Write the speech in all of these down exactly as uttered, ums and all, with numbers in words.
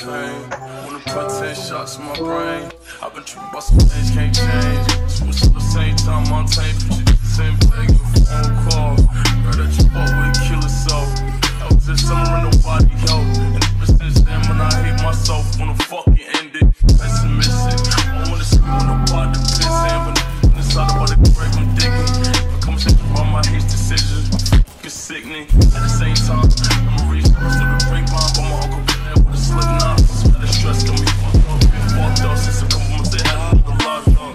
pain. Wanna put ten shots in my brain. I've been tripping about some things can't change. Switch at the same time, I'm tame. Put you the same bag, your phone call. Heard that you fought with a killer soul. That was this summer and nobody helped. And ever since then, when I hate myself, wanna fucking end it. Pessimistic. I wanna see when nobody pissing. But nothing inside about the grave I'm digging. Become sick about my hate decisions. It's sickening. At the same time, I'm a resource to the grapevine. But my uncle been there with a slip knot. The stress got me fucked up. Been fucked up since a couple months they had me locked up.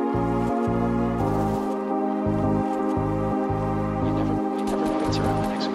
Around the next